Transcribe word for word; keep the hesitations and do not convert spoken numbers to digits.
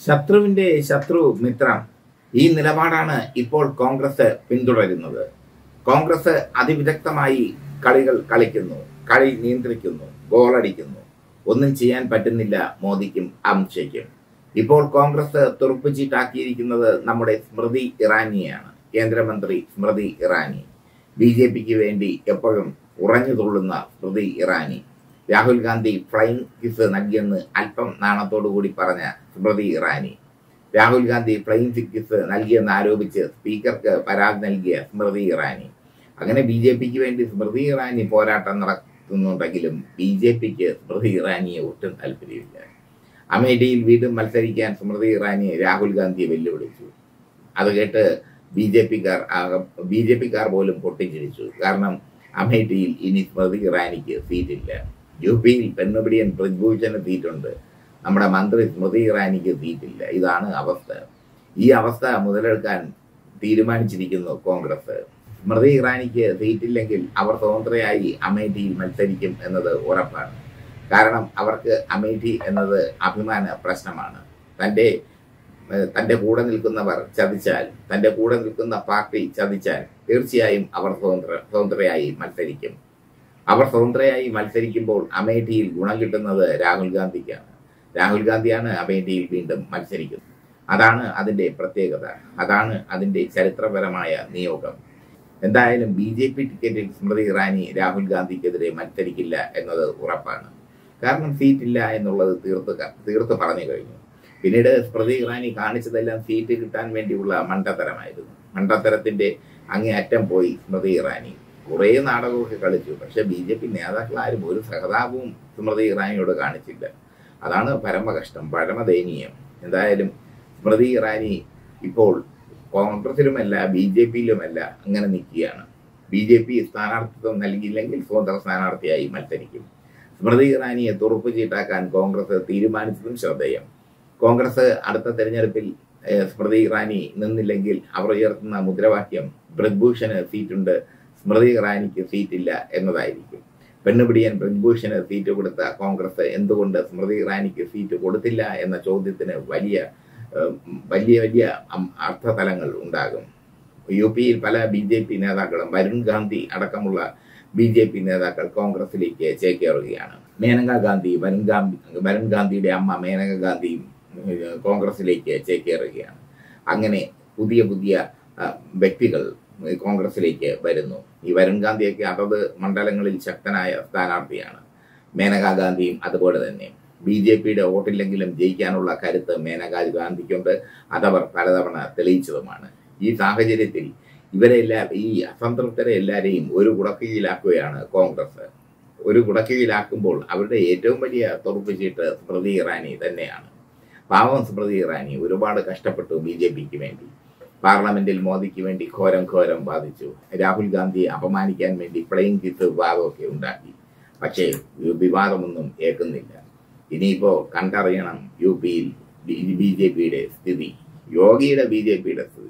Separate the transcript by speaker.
Speaker 1: ശത്രുവിന്റെ ശത്രു മിത്രം. ഈ നിലപാടാണ് ഇപ്പോൾ കോൺഗ്രസ് പിന്തുടരുന്നത്. കോൺഗ്രസ് അതിവിദഗ്ധമായി കളികൾ കളിക്കുന്നു, കളി നിയന്ത്രിക്കുന്നു, ഗോളടിക്കുന്നു. ഒന്നും ചെയ്യാൻ പറ്റുന്നില്ല മോദിക്കും അമിത്ഷയ്ക്കും. ഇപ്പോൾ കോൺഗ്രസ് തുറുപ്പുചീട്ടാക്കിയിരിക്കുന്നത് നമ്മുടെ സ്മൃതി ഇറാനിയാണ്. കേന്ദ്രമന്ത്രി സ്മൃതി ഇറാനി. ബി ജെ പിക്ക് വേണ്ടി എപ്പോഴും ഉറഞ്ഞു തുള്ളുന്ന സ്മൃതി ഇറാനി. രാഹുൽ ഗാന്ധി ഫ്ലൈങ് കിസ് നൽകിയെന്ന് അല്പം നാണത്തോടുകൂടി പറഞ്ഞ സ്മൃതി ഇറാനി. രാഹുൽ ഗാന്ധി ഫ്ലൈങ് കിസ് നൽകിയെന്ന് ആരോപിച്ച് സ്പീക്കർക്ക് പരാതി നൽകിയ സ്മൃതി ഇറാനി. അങ്ങനെ ബി ജെ പിക്ക് വേണ്ടി സ്മൃതി ഇറാനി പോരാട്ടം നടത്തുന്നുണ്ടെങ്കിലും ബി ജെ പിക്ക് സ്മൃതി ഇറാനിയെ ഒട്ടും താല്പര്യമില്ല. അമേഠിയിൽ വീണ്ടും മത്സരിക്കാൻ സ്മൃതി ഇറാനിയെ രാഹുൽ ഗാന്ധിയെ വെല്ലുവിളിച്ചു. അത് കേട്ട് ബി ജെ പിക്കാർ ബി ജെ പിക്കാർ പോലും പൊട്ടിച്ചിരിച്ചു. കാരണം അമേഠിയിൽ ഇനി സ്മൃതി ഇറാനിക്ക് സീറ്റില്ല. യു പിയിൽ പെണ്ണുപിടിയൻ ബ്രിജ്ഭൂഷന് സീറ്റുണ്ട്. നമ്മുടെ മന്ത്രി സ്മൃതി ഇറാനിക്ക് സീറ്റില്ല. ഇതാണ് അവസ്ഥ. ഈ അവസ്ഥ മുതലെടുക്കാൻ തീരുമാനിച്ചിരിക്കുന്നു കോൺഗ്രസ്. സ്മൃതി ഇറാനിക്ക് സീറ്റില്ലെങ്കിൽ അവർ സ്വതന്ത്രയായി അമേഠിയിൽ മത്സരിക്കും എന്നത് ഉറപ്പാണ്. കാരണം അവർക്ക് അമേഠി എന്നത് അഭിമാന പ്രശ്നമാണ്. തൻ്റെ തൻ്റെ കൂടെ നിൽക്കുന്നവർ ചതിച്ചാൽ, തൻ്റെ കൂടെ നിൽക്കുന്ന പാർട്ടി ചതിച്ചാൽ തീർച്ചയായും അവർ സ്വതന്ത്ര സ്വതന്ത്രയായി മത്സരിക്കും. അവർ സ്വതന്ത്രയായി മത്സരിക്കുമ്പോൾ അമേഠിയിൽ ഗുണം കിട്ടുന്നത് രാഹുൽ ഗാന്ധിക്കാണ്. രാഹുൽ ഗാന്ധിയാണ് അമേഠിയിൽ വീണ്ടും മത്സരിക്കുന്നത്. അതാണ് അതിൻ്റെ പ്രത്യേകത. അതാണ് അതിൻ്റെ ചരിത്രപരമായ നിയോഗം. എന്തായാലും ബി ജെ പി ടിക്കറ്റിൽ സ്മൃതി ഇറാനി രാഹുൽ ഗാന്ധിക്കെതിരെ മത്സരിക്കില്ല എന്നത് ഉറപ്പാണ്. കാരണം സീറ്റില്ല എന്നുള്ളത് തീർത്ത് തീർത്ത് പറഞ്ഞു കഴിഞ്ഞു. പിന്നീട് സ്മൃതി ഇറാനി കാണിച്ചതെല്ലാം സീറ്റ് കിട്ടാൻ വേണ്ടിയുള്ള മണ്ടത്തരമായിരുന്നു. മണ്ടത്തരത്തിന്റെ അങ്ങേ അറ്റം പോയി സ്മൃതി ഇറാനി. കുറേ നാടകമൊക്കെ കളിച്ചു. പക്ഷെ ബി ജെ പി നേതാക്കളാരും ഒരു സഹതാപവും സ്മൃതി ഇറാനിയോട് കാണിച്ചില്ല. അതാണ് പരമകഷ്ടം, പരമദയനീയം. എന്തായാലും സ്മൃതി ഇറാനി ഇപ്പോൾ കോൺഗ്രസിലുമല്ല ബി ജെ പിയിലുമല്ല അങ്ങനെ നിൽക്കുകയാണ്. ബി ജെ പി സ്ഥാനാർത്ഥിത്വം നൽകിയില്ലെങ്കിൽ സ്വതന്ത്ര സ്ഥാനാർത്ഥിയായി മത്സരിക്കും. സ്മൃതി ഇറാനിയെ തുറുപ്പ് ചീട്ടാക്കാൻ കോൺഗ്രസ് തീരുമാനിച്ചതും ശ്രദ്ധേയം. കോൺഗ്രസ് അടുത്ത തെരഞ്ഞെടുപ്പിൽ സ്മൃതി ഇറാനി നിന്നില്ലെങ്കിൽ അവർ ഉയർത്തുന്ന മുദ്രാവാക്യം ബ്രിജ്ഭൂഷന് സീറ്റുണ്ട്, സ്മൃതി ഇറാനിക്ക് സീറ്റില്ല എന്നതായിരിക്കും. പെണ്ണുപിടിയൻ ബ്രിജ്ഭൂഷന് സീറ്റ് കൊടുത്ത കോൺഗ്രസ് എന്തുകൊണ്ട് സ്മൃതി ഇറാനിക്ക് സീറ്റ് കൊടുത്തില്ല എന്ന ചോദ്യത്തിന് വലിയ വലിയ വലിയ അർത്ഥതലങ്ങൾ ഉണ്ടാകും. യു പിയിൽ പല ബി ജെ പി നേതാക്കളും വരുൺ ഗാന്ധി അടക്കമുള്ള ബി ജെ പി നേതാക്കൾ കോൺഗ്രസിലേക്ക് ചേക്കേറുകയാണ്. മേനക ഗാന്ധി വരുൺ ഗാന്ധി വരുൺ ഗാന്ധിയുടെ അമ്മ മേനക ഗാന്ധി കോൺഗ്രസിലേക്ക് ചേക്കേറുകയാണ്. അങ്ങനെ പുതിയ പുതിയ വ്യക്തികൾ കോൺഗ്രസിലേക്ക് വരുന്നു. ഈ വരുൺ ഗാന്ധിയൊക്കെ അതത് മണ്ഡലങ്ങളിൽ ശക്തനായ സ്ഥാനാർത്ഥിയാണ്. മേനക ഗാന്ധിയും അതുപോലെ തന്നെ. ബി ജെ പിയുടെ വോട്ടില്ലെങ്കിലും ജയിക്കാനുള്ള കരുത്ത് മേനക ഗാന്ധിക്കുണ്ട്. അതവർ പലതവണ തെളിയിച്ചതുമാണ്. ഈ സാഹചര്യത്തിൽ ഇവരെല്ലാം ഈ അസംതൃപ്തരെ എല്ലാവരെയും ഒരു കുടക്കീഴിലാക്കുകയാണ് കോൺഗ്രസ്. ഒരു കുടക്കീഴിലാക്കുമ്പോൾ അവരുടെ ഏറ്റവും വലിയ തുറുപ്പ് ചീട്ട് സ്മൃതി ഇറാനി തന്നെയാണ്. പാവം സ്മൃതി ഇറാനി ഒരുപാട് കഷ്ടപ്പെട്ടു ബി ജെ പിക്ക് വേണ്ടി. പാർലമെന്റിൽ മോദിക്ക് വേണ്ടി ഘോരം ഘോരം വാദിച്ചു. രാഹുൽ ഗാന്ധിയെ അപമാനിക്കാൻ വേണ്ടി ഫ്ലൈങ് കിസ് വിവാദമൊക്കെ ഉണ്ടാക്കി. പക്ഷേ വിവാദമൊന്നും ഏൽക്കുന്നില്ല. ഇനിയിപ്പോ കണ്ടറിയണം യു പിയിൽ ബി ജെ പിയുടെ സ്ഥിതി, യോഗിയുടെ ബി ജെ പിയുടെ സ്ഥിതി.